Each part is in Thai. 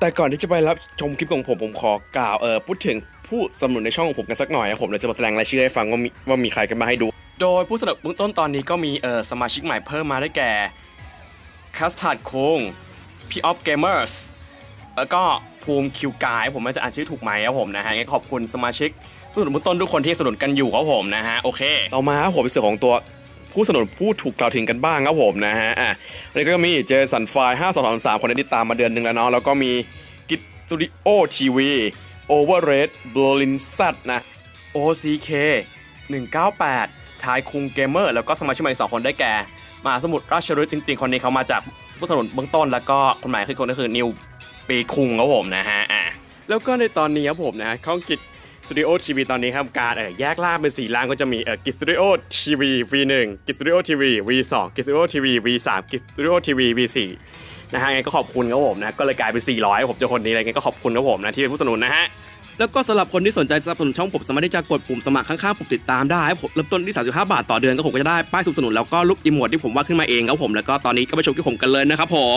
แต่ก่อนที่จะไปรับชมคลิปของผมขอกล่าวพูดถึงผู้สนับสนุนในช่องของผมกันสักหน่อยนะผมเลยจะมาแสดงรายชื่อให้ฟังว่ามีใครกันมาให้ดูโดยผู้สนับสนุนเบื้องต้นตอนนี้ก็มีสมาชิกใหม่เพิ่มมาได้แก่คัสตาร์ดคุงพี่ออฟเกมเมอร์สแล้วก็ภูมิคิวกายผมไม่จะอ่านชื่อถูกไหมครับผมนะฮะงั้นขอบคุณสมาชิกผู้สนับสนุนเบื้องต้นทุกคนที่สนับสนุนกันอยู่ครับผมนะฮะโอเคต่อมาครับผมเป็นส่วนของตัวผู้สนับสนุนผู้ถูกกล่าวถึงกันบ้างครับผมนะฮะอันนี้ก็มีเจสันไฟ5233คนนี้ติดตามมาเดือนหนึ่งแล้วเนาะแล้วก็มีกิตสตูดิโอทีวีโอเวอร์เรดบลูลินซัตนะ OCK 198ทายคุงเกมเมอร์แล้วก็สมาชิกใหม่2คนได้แก่มหาสมุทรราชฤทธิ์จริงๆคนนี้เขามาจากผู้สนับสนุนเบื้องต้นแล้วก็คนใหม่คือคนก็คือนิวปีคุงครับผมนะฮะแล้วก็ในตอนนี้ครับผมนะช่องกิจสตูดิโอทีวีตอนนี้ครับการแยกล่างเป็น4ล่างก็จะมีกิจสตูดิโอทีวี V1 กิจสตูดิโอทีวี V2 กิจสตูดิโอทีวี V3 กิจสตูดิโอทีวี V4 นะฮะไงก็ขอบคุณครับผมนะก็เลยกลายเป็น400ผมเจอคนนี้อะไรเงี้ยก็ขอบคุณครับผมนะที่เป็นผู้สนับสนุนนะฮะแล้วก็สำหรับคนที่สนใจสนับสนุนช่องผมสามารถที่จะกดปุ่มสมัครข้างๆปุ่มติดตามได้ผมเริ่มต้นที่35 บาทต่อเดือนก็ผมก็จะได้ป้ายสนับสนุนแล้วก็รูปอีโมดที่ผมวาดขึ้นมาเองครับผมแล้วก็ตอนนี้ก็ไปชมที่ผมกันเลยนะครับผม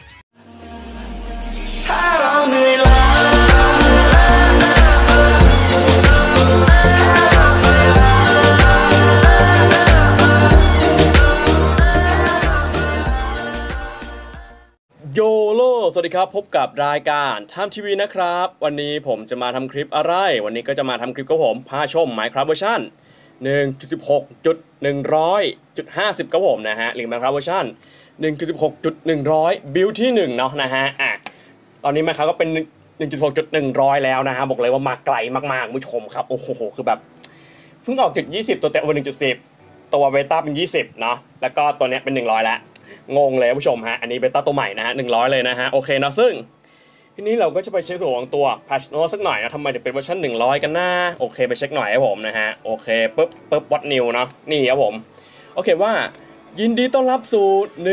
ถ้าเราเหนื่อยล้าโยโลสวัสดีครับพบกับรายการไทม์ทีวีนะครับวันนี้ผมจะมาทำคลิปอะไรวันนี้ก็จะมาทำคลิปกับผมพาชม Minecraft เวอร์ชัน 1.16.100.50 ครับผมนะฮะหรือ Minecraft เวอร์ชัน 1.16.100 บิลที่1เนาะนะฮะตอนนี้Minecraftก็เป็น 1.6.100 แล้วนะฮะบอกเลยว่ามาไกลมากๆผู้ชมครับโอ้โหคือแบบเพิ่งออกจุด20ตัวเต็มวัน 1.10 ตัวเบต้าเป็น20เนาะแล้วก็ตัวเนี้ยเป็น100แล้วงงเลยผู้ชมฮะอันนี้เบต้าตัวใหม่นะฮะ100เลยนะฮะโอเคเนาะซึ่งทีนี้เราก็จะไปเช็คส่วนของตัว patch note สักหน่อยนะทำไมถึงเป็นเวอร์ชัน100กันนะโอเคไปเช็คหน่อยครับผมนะฮะโอเคปึ๊บ what new เนาะนี่ครับผมโอเคว่ายินดีต้อนรับสู่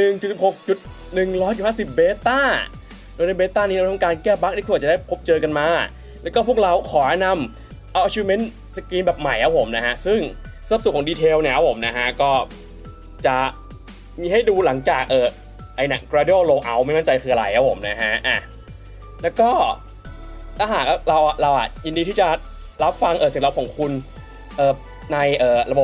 1.6.100.50 เบต้าโดยในเบต้านี้เราทำการแก้บั๊กที่ควรจะได้พบเจอกันมาแล้วก็พวกเราขอแนะนำเอา achievement สกรีนแบบใหม่ครับผมนะฮะซึ่งสับส่วนของดีเทลเนี่ยครับผมนะฮะก็จะมีให้ดูหลังจากไอ้เนี่ย gradual rollout ไม่มั่นใจคืออะไรครับผมนะฮะแล้วก็ถ้าหากเรายินดีที่จะรับฟังเสียงรับของคุณในระบบ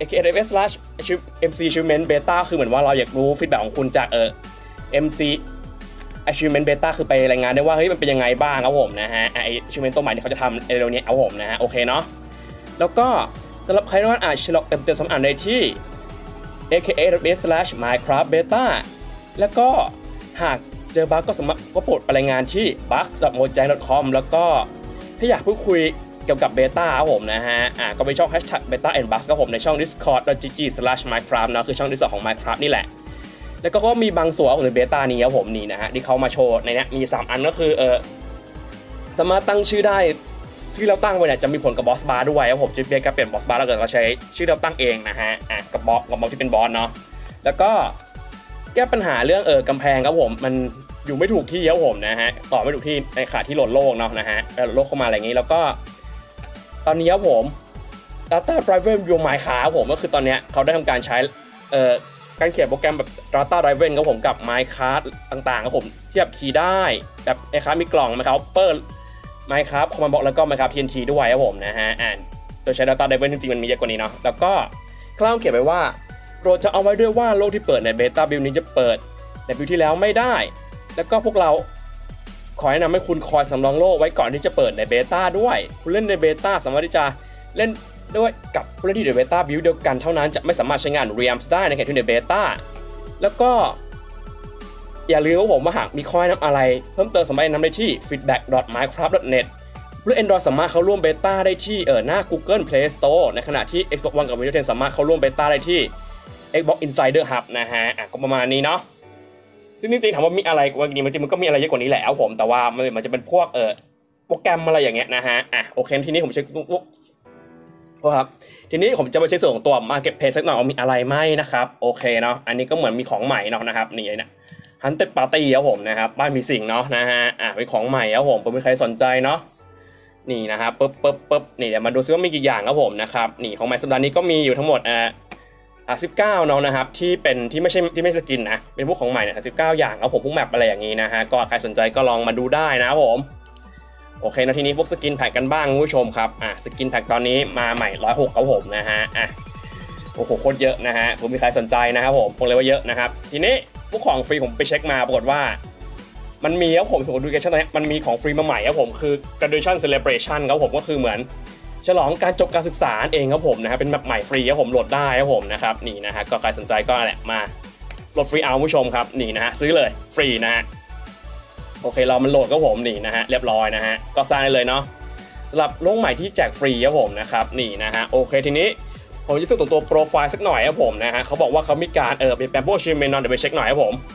AKS/MC Achievement Beta คือเหมือนว่าเราอยากรู้ฟีดแบ็กของคุณจากMC Achievement Beta คือไปรายงานได้ว่าเฮ้ยมันเป็นยังไงบ้างครับผมนะฮะไอ Achievement ตัวใหม่ที่เขาจะทำเร็วๆนี้ครับผมนะฮะโอเคเนาะแล้วก็สำหรับใครที่ว่าฉลองเต็มๆสำอ่านได้ที่AKS/Minecraft Beta แล้วก็หากเจอบั๊กก็โปรดไปรายงานที่ bugs.mojang.com แล้วก็ถ้าอยากพูดคุยเกี่ยวกับเบต้าครับผมนะฮะก็ไปช่อง #beta&bugs ครับผมในช่อง discord.gg/minecraft นะคือช่อง Discord ของ Minecraft นี่แหละแล้วก็มีบางส่วนของเบต้านี้ครับผมนี่นะฮะที่เขามาโชว์ในนี้มี3อันก็คือสามารถตั้งชื่อได้ชื่อเราตั้งไว้เนี่ยจะมีผลกับบอสบาร์ด้วยครับผมจะเปลี่ยนบอสบาร์แล้วเกิดเราใช้ชื่อเราตั้งเองนะฮะกับบอสที่เป็นบอสเนาะแล้วก็แก้ปัญหาเรื่องกำแพงครับผมมันอยู่ไม่ถูกที่ครับผมนะฮะต่อไม่ถูกที่ในขณะที่โหลดโลกเนาะนะฮะโหลดโลกเข้ามาอะไรอย่างนี้แล้วก็ตอนนี้ครับผม Data Driver View Minecraft ครับผมก็คือตอนนี้เขาได้ทำการใช้การเขียนโปรแกรมแบบ Data Driver ครับผมกับ Minecraft ต่างๆครับผมเทียบคีย์ได้แบบนะครับมีกล่องนะครับเปิดMinecraft Command Box แล้วก็ Minecraft TNT ด้วยครับผมนะฮะโดยใช้ Data Driver จริงๆมันมีเยอะกว่านี้เนาะแล้วก็คล่าวเขียนไว้ว่าโปรดจะเอาไว้ด้วยว่าโลกที่เปิดในเบต้าบิลนี้จะเปิดในบิลที่แล้วไม่ได้แล้วก็พวกเราขอแนะนำให้คุณคอยสำรองโลกไว้ก่อนที่จะเปิดในเบต้าด้วยผู้เล่นในเบต้าสามารถที่จะเล่นด้วยกับผู้เล่นที่ในเบต้าบิลเดียวกันเท่านั้นจะไม่สามารถใช้งาน Realms ได้ในขณะที่ในเบต้าแล้วก็อย่าลืมว่าผมว่าหากมีข้อแนะนำอะไรเพิ่มเติมสามารถนำได้ที่ feedback.minecraft.net ผู้เล่น Android สามารถเข้าร่วมเบต้าได้ที่หน้า Google Play Store ในขณะที่ Xbox One กับ Windows 10 สามารถเข้าร่วมเบต้าได้ที่ Xbox Insider Hub นะฮะก็ประมาณนี้เนาะซึ่งจริงๆถามว่ามีอะไรกว่านี้มันก็มีอะไรเยอะกว่านี้แหละผมแต่ว่ามันจะเป็นพวกโปรแกรมอะไรอย่างเงี้ยนะฮะโอเคทีนี้ผมเช็คครับทีนี้ผมจะไปเช็คส่วนของตัว Marketplace สักหน่อยว่ามีอะไรไหมนะครับโอเคเนาะอันนี้ก็เหมือนมีของใหม่เนาะนะครับนี่นะ Hunted Party ครับผมนะครับบ้านมีสิ่งเนาะนะฮะเป็นของใหม่ครับผมมีใครสนใจเนาะนี่นะครับปึ๊บนี่เดี๋ยวมาดูซิว่ามีกี่อย่างครับผมนะครับนี่ของใหม่สัปดาห์นี้ก็มีอยู่ทั้งหมด 19เนาะนะครับที่ไม่สกินนะเป็นพวกของใหม่เนี่ย19อย่างเอาผมพวกแมปอะไรอย่างนี้นะฮะก็ใครสนใจก็ลองมาดูได้นะผมโอเคนะทีนี้พวกสกินแพ็กกันบ้างคุณผู้ชมครับสกินแพ็กตอนนี้มาใหม่106ครับผมนะฮะโอ้โหโคตรเยอะนะฮะผมมีใครสนใจนะครับผมเลยว่าเยอะนะครับทีนี้พวกของฟรีผมไปเช็คมาปรากฏว่ามันมีครับผมสมมติดูแกชั่นตอนนี้มันมีของฟรีมาใหม่ครับผมคือ graduation celebration ครับผมก็คือเหมือนฉลองการจบการศึกษาเองครับผมนะฮะเป็นแบบใหม่ฟรีครับผมโหลดได้ครับผมนะครับนี่นะฮะก็ใครสนใจก็แหละมาโหลดฟรีเอาผู้ชมครับนี่นะฮะซื้อเลยฟรีนะฮะโอเคเรามันโหลดครับผมนี่นะฮะเรียบร้อยนะฮะก็สร้างได้เลยเนาะสำหรับโลกใหม่ที่แจกฟรีครับผมนะครับนี่นะฮะโอเคทีนี้ผมจะส่งตัวโปรไฟล์สักหน่อยครับผมนะฮะเขาบอกว่าเขามีการเป็นแบมโบชิมเมนอนเดี๋ยวไปเช็คหน่อยครับผม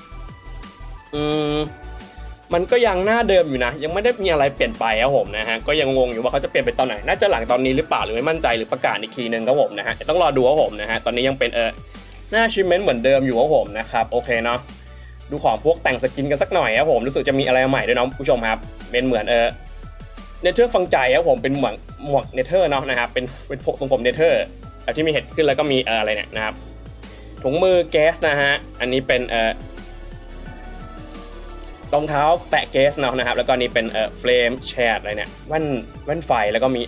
มันก็ยังหน้าเดิมอยู่นะยังไม่ได้มีอะไรเปลี่ยนไปครับผมนะฮะก็ยังงงอยู่ว่าเขาจะเปลี่ยนไปตอนไหนน่าจะหลังตอนนี้หรือเปล่าหรือไม่มั่นใจหรือประกาศอีกทีนึงครับผมนะฮะต้องรอดูครับผมนะฮะตอนนี้ยังเป็นหน้าชิมเมนต์เหมือนเดิมอยู่ครับผมนะครับโอเคเนาะดูของพวกแต่งสกินกันสักหน่อยครับผมรู้สึกจะมีอะไรใหม่ด้วยน้องผู้ชมครับเป็นเหมือนเนเธอร์ฟังใจครับผมเป็นหมวกเนเธอร์เนาะนะครับเป็นพวกทรงผมเนเธอร์ที่มีเห็ดขึ้นแล้วก็มีอะไรเนี่ยนะครับถุงมือแก๊สนะฮะอันนี้เป็นรองเท้าแปะเกสเนาะนะครับแล้วก็นี่เป็นเฟรมแชร์อะไรเนี่ยแว่นไฟแล้วก็มี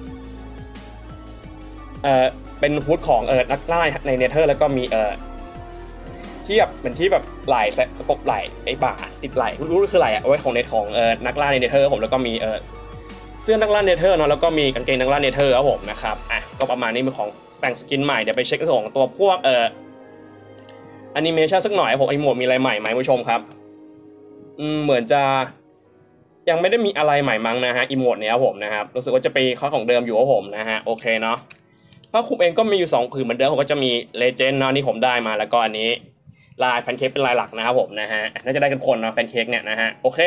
เป็นฮูดของนักล่าในเนเธอร์แล้วก็มีที่แบบเป็นที่แบบไหล่ประกบไหล่ไอ้บ่าติดไหล่รู้คืออะไรเอาไว้ของนักล่าในเนเธอร์ผมแล้วก็มีเสื้อนักล่าเนเธอร์เนาะแล้วก็มีกางเกงนักล่าเนเธอร์ครับผมนะครับก็ประมาณนี้เป็นของแต่งสกินใหม่เดี๋ยวไปเช็คของตัวพวกแอนิเมชันสักหน่อยผมไอโหมดมีอะไรใหม่ไหมผู้ชมครับเหมือนจะยังไม่ได้มีอะไรใหม่มั้งนะฮะอีโมดเนี้ยผมนะครับรู้สึกว่าจะไปข้อของเดิมอยู่ครับผมนะฮะโอเคเนาะผ้าคลุมเองก็มีอยู่2ผืนเหมือนเดิมผมก็จะมีเลเจนด์เนาะนี่ผมได้มาแล้วก็อันนี้ลายแพนเค้กเป็นลายหลักนะครับผมนะฮะน่าจะได้กันคนเนาะแพนเค้กเนี่ยนะฮะโอเค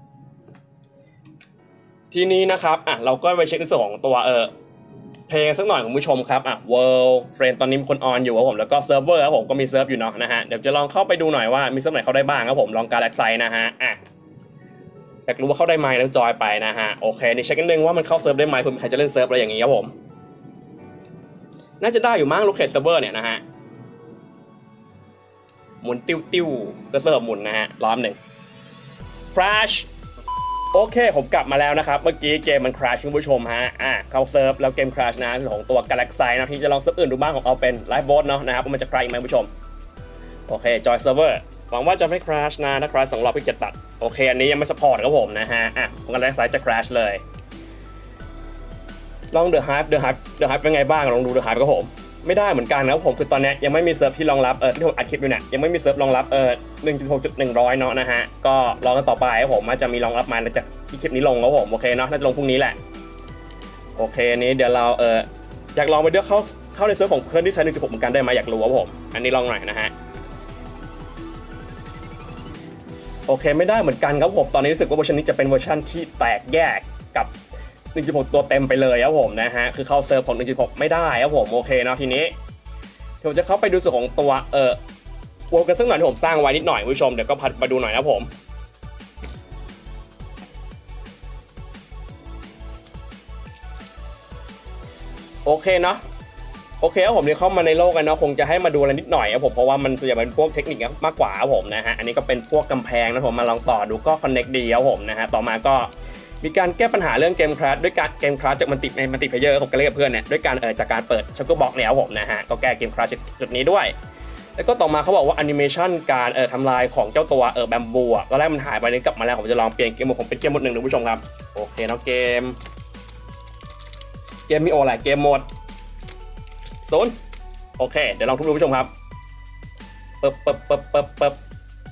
ทีนี้นะครับเราก็ไปเช็คในส่วนของตัวเพลงสักหน่อยคุณผู้ชมครับWorld Friend ตอนนี้มีคนออนอยู่ครับผมแล้วก็เซิร์ฟเวอร์ครับผมก็มีเซิร์ฟอยู่เนาะนะฮะเดี๋ยวจะลองเข้าไปดูหน่อยว่ามีเซิร์ฟไหนเข้าได้บ้างครับผมลองการแลกไซนะฮะอยากรู้ว่าเข้าได้ไหมแล้วจอยไปนะฮะโอเคนี่เช็คกันนึงว่ามันเข้าเซิร์ฟได้ไหมเผื่อใครจะเล่นเซิร์ฟอะไรอย่างงี้ครับผมน่าจะได้อยู่มั้งลูกเคสเซิร์ฟเวอร์เนี่ยนะฮะหมุนติ้วก็เซิร์ฟหมุนนะฮะรอบหนึ่ง Crashโอเคผมกลับมาแล้วนะครับเมื่อกี้เกมมันคราชคุณผู้ชมฮะเข้าเซิร์ฟแล้วเกมคราชนะของตัว Galaxy นะที่จะลองเซิร์ฟอื่นดูบ้างของเอาเป็นไลฟ์บอทเนาะนะครับว่ามันจะคราชไหมคุณผู้ชมโอเคจอยเซิร์ฟเวอร์หวังว่าจะไม่คราชนะถ้าคราช2 รอบพี่จะตัดโอเคอันนี้ยังไม่ซัพพอร์ตครับผมนะฮะของ Galaxy จะคราชเลยลอง The Hive เป็นไงบ้างลองดู The Hive ครับผมไม่ได้เหมือนกันนะครับผมคือตอนนี้ยังไม่มีเซิร์ฟที่รองรับที่ผมอัดคลิปอยู่เนี่ยยังไม่มีเซิร์ฟรองรับ1.6.100 เนาะนะฮะก็รอกันต่อไปครับผมว่าจะมีรองรับมาจากที่คลิปนี้ลงครับผมโอเคเนาะน่าจะลงพรุ่งนี้แหละโอเคนี้เดี๋ยวเราอยากลองไปเลือกเข้าในเซิร์ฟของเพื่อนที่ใช้ 1.6 เหมือนกันได้ไหมอยากรู้ครับผมอันนี้ลองหน่อยนะฮะโอเคไม่ได้เหมือนกันครับผมตอนนี้รู้สึกว่าเวอร์ชันนี้จะเป็นเวอร์ชันที่แตกแยกกับ1.6 ตัวเต็มไปเลยครับผมนะฮะคือเข้าเซิร์ฟของ 1.6 ไม่ได้ครับผมโอเคเนาะทีนี้ผมจะเข้าไปดูส่วนของตัววงกันสักหน่อยที่ผมสร้างไว้นิดหน่อยผู้ชมเดี๋ยวก็พัดมาดูหน่อยนะผมโอเคเนาะโอเคครับผมเนี่ยเข้ามาในโลกกันเนาะคงจะให้มาดูอะไรนิดหน่อยครับผมเพราะว่ามันจะเป็นพวกเทคนิคมากกว่าครับผมนะฮะอันนี้ก็เป็นพวกกำแพงนะผมมาลองต่อดูก็คอนเนคดีครับผมนะฮะต่อมาก็มีการแก้ปัญหาเรื่องเกมคราชด้วยการเกมคราชจากมันติเพลเยอร์ผมก็เล่นกับเพื่อนเนี่ยด้วยการจากการเปิดช็อกโกบ็อกเนี่ยครับผมนะฮะก็แก้เกมคราชจุดนี้ด้วยแล้วก็ต่อมาเขาบอกว่าแอนิเมชันการทำลายของเจ้าตัวแบมบูตอนแรกมันหายไปนี่กลับมาแล้วผมจะลองเปลี่ยนเกมผมเป็นเกมโหมด 1นะผู้ชมครับโอเคเนาะเกมมีอะไรเกมโหมด0โอเคเดี๋ยวลองทุบดูผู้ชมครับเปิบ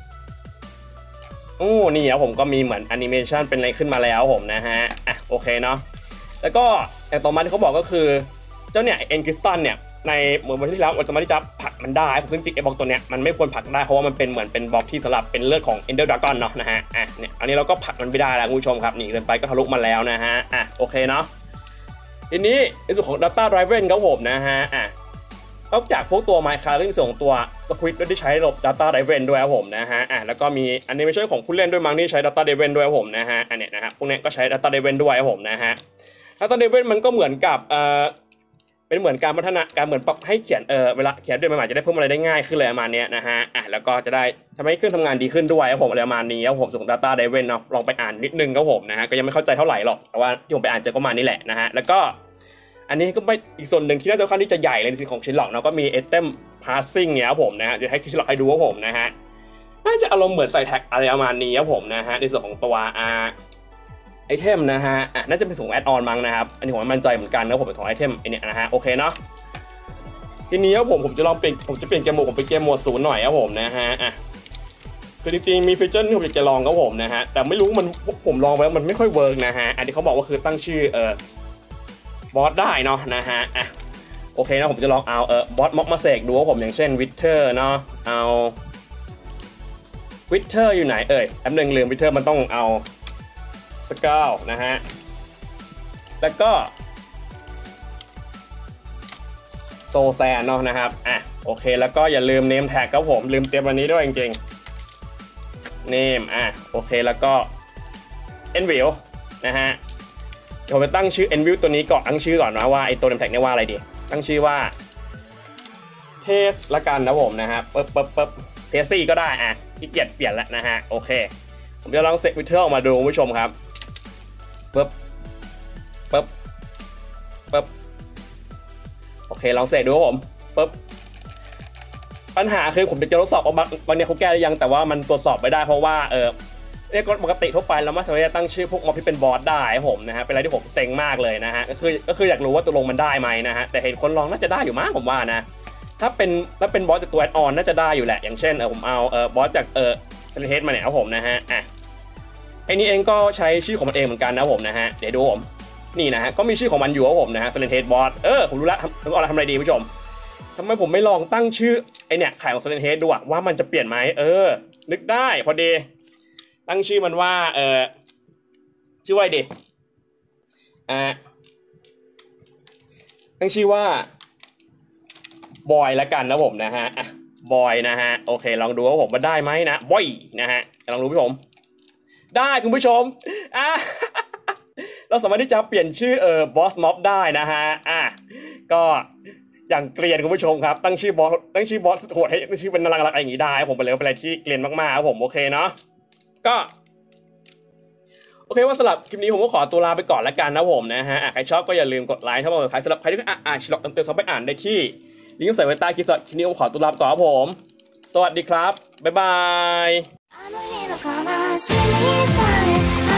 โอ้นี่ครับผมก็มีเหมือนแอนิเมชันเป็นอะไรขึ้นมาแล้วผมนะฮะโอเคเนาะแล้วก็อย่างต่อมาที่เขาบอกก็คือเจ้าเนี่ยเอ็นคริสตัลเนี่ยในเหมือนวันที่แล้วมันสามารถที่จะผลักมันได้ผมจริงๆไอ้บล็อกตัวเนี้ยมันไม่ควรผลักได้เพราะว่ามันเป็นเหมือนเป็นบล็อกที่สำหรับเป็นเลือดของ Ender Dragon เนาะนะฮะเนี่ยอันนี้เราก็ผลักมันไม่ได้แล้วคุณผู้ชมครับนี่เดินไปก็ทะลุมาแล้วนะฮะโอเคเนาะทีนี้ในส่วนของ Data Driven ครับผมนะฮะนอกจากพวกตัว Minecraft เรื่องส่งตัว Squid ด้วยที่ใช้ระบบ Data Driven ด้วยครับผมนะฮะแล้วก็มีอันนี้ไม่ใช่ของผู้เล่นด้วยมั้งที่ใช้ Data Driven ด้วยครับผมนะฮะอันเนี้ยนะฮะพวกเนี้ยก็ใช้ Data Driven ด้วยครับผมนะฮะ Data Driven มันก็เหมือนกับเป็นเหมือนการพัฒนาการเหมือนปรับให้เขียนเวลาเขียนด้วยใหม่ๆจะได้เพิ่มอะไรได้ง่ายขึ้นเลยประมาณนี้นะฮะแล้วก็จะได้ทำให้เครื่องทำงานดีขึ้นด้วยครับผมอะไรประมาณนี้ครับผมส่วน Data Driven เนาะลองไปอ่านนิดนึงครับผมนะฮะก็ยังไม่เข้าใจเท่าไหร่หรอกแต่ว่าที่ผมไปอ่านเจอก็มานี่แหละนะฮะแล้วก็อันนี้ก็ไม่อีกส่วนหนึ่งที่น่าจะค่อนข้างที่จะใหญ่เลยในส่วนของ Sherlock เนาะก็มี Item Parsing เนี่ยครับผมนะฮะเดี๋ยวให้ Sherlock ให้ดูครับผมนะฮะน่าจะอารมณ์เหมือนใส่แท็กอะไรประมาณนี้ครับผมนะฮะในส่วนของตัวไอเทมนะฮะน่าจะเป็นส่วนแอดออนมั้งนะครับอันนี้ผมมั่นใจเหมือนกันนะผมเป็นของไอเทมไอเนี่ยนะฮะโอเคเนาะทีนี้ครับผมจะลองเปลี่ยนผมจะเปลี่ยนเกมโหมดผมไปเกมโหมด0หน่อยครับผมนะฮะคือจริงๆมีฟีเจอร์ที่ผมอยากจะลองครับผมนะฮะแต่ไม่รู้มันผมลองไปแล้วมันไม่ค่อยเวิร์กนะฮะอันนี้เขาบอกว่าคือตั้งชื่อบอสได้เนาะนะฮะโอเคนะผมจะลองเอาบอสม็อกมาเสกดูครับผมอย่างเช่นวิเทอร์เนาะเอาวิเทอร์อยู่ไหนแป๊บนึงลืมวิเทอร์มันต้องเอาสกาวนะฮะแล้วก็โซแซนเนาะนะครับโอเคแล้วก็อย่าลืมเนมแท็กครับผมลืมเตรียมวันนี้ด้วยจริงๆเนมโอเคแล้วก็เอ็นวิลนะฮะเดี๋ยวผมจะตั้งชื่อเอ็นวิลตัวนี้ก่อนตั้งชื่อก่อนนะว่าไอตัวเนมแท็กเนี่ยว่าอะไรดีตั้งชื่อว่าเทสละกันนะผมนะฮะปึ๊บเทสซี่ก็ได้ขี้เกียจเปลี่ยนแล้วนะฮะโอเคผมจะลองเซตวิเทอร์ออกมาดูคุณผู้ชมครับปึ๊บโอเคลองเสกดูครับผมปึ๊บปัญหาคือผมจะทดสอบว่าบางเนี่ยเขาแก้ได้ยังแต่ว่ามันตรวจสอบไม่ได้เพราะว่าเนี่ยปกติทั่วไปเราไม่สามารถจะตั้งชื่อพวกม็อบที่เป็นบอสได้ผมนะฮะเป็นอะไรที่ผมเซ็งมากเลยนะฮะก็คืออยากรู้ว่าตัวลงมันได้ไหมนะฮะแต่เห็นคนลองน่าจะได้อยู่มั้งผมว่านะถ้าเป็นบอสจากตัวแอดออนน่าจะได้อยู่แหละอย่างเช่นผมเอาบอสจากเซเลนเฮดมาเนี่ยครับผมนะฮะไอ้นี่เองก็ใช้ชื่อของมันเองเหมือนกันนะผมนะฮะเดี๋ยวดูผมนี่นะฮะก็มีชื่อของมันอยู่ครับผมนะฮะ Silent Head Boss ผมรู้แล้วทำอะไรดีผู้ชมทำไมผมไม่ลองตั้งชื่อไอเนี่ยไข่ของ Silent Head ดูว่ามันจะเปลี่ยนไหมนึกได้พอดีตั้งชื่อมันว่าชื่อว่าอะไรดีตั้งชื่อว่าบอยละกันนะผมนะฮะบอยนะฮะโอเคลองดูว่าผมมาได้ไหมนะบอยนะฮะลองดูผู้ชมได้คุณผู้ชมเราสามารถที่จะเปลี่ยนชื่อบอสม็อบได้นะฮะก็อย่างเกรียนคุณผู้ชมครับตั้งชื่อบอสโหดให้ตั้งชื่อเป็นน่ารักอะไรอย่างนี้ได้ผมไปเลยเป็นอะไรที่เกรียนมากๆครับผมโอเคเนาะก็โอเคว่าสำหรับคลิปนี้ผมก็ขอตัวลาไปก่อนแล้วกันนะผมนะฮะใครชอบก็อย่าลืมกดไลค์ถ้าบอกใครสำหรับใครที่ชิลล์เติมๆไปอ่านได้ที่ลิงก์ใส่ไว้ใต้คลิปนี้ผมขอตัวลาไปก่อนครับผมสวัสดีครับบ๊ายบาย